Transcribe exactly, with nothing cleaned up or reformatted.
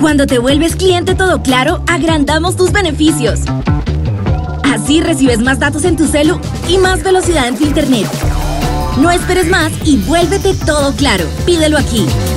Cuando te vuelves cliente Todo Claro, agrandamos tus beneficios. Así recibes más datos en tu celu y más velocidad en tu internet. No esperes más y vuélvete Todo Claro. Pídelo aquí.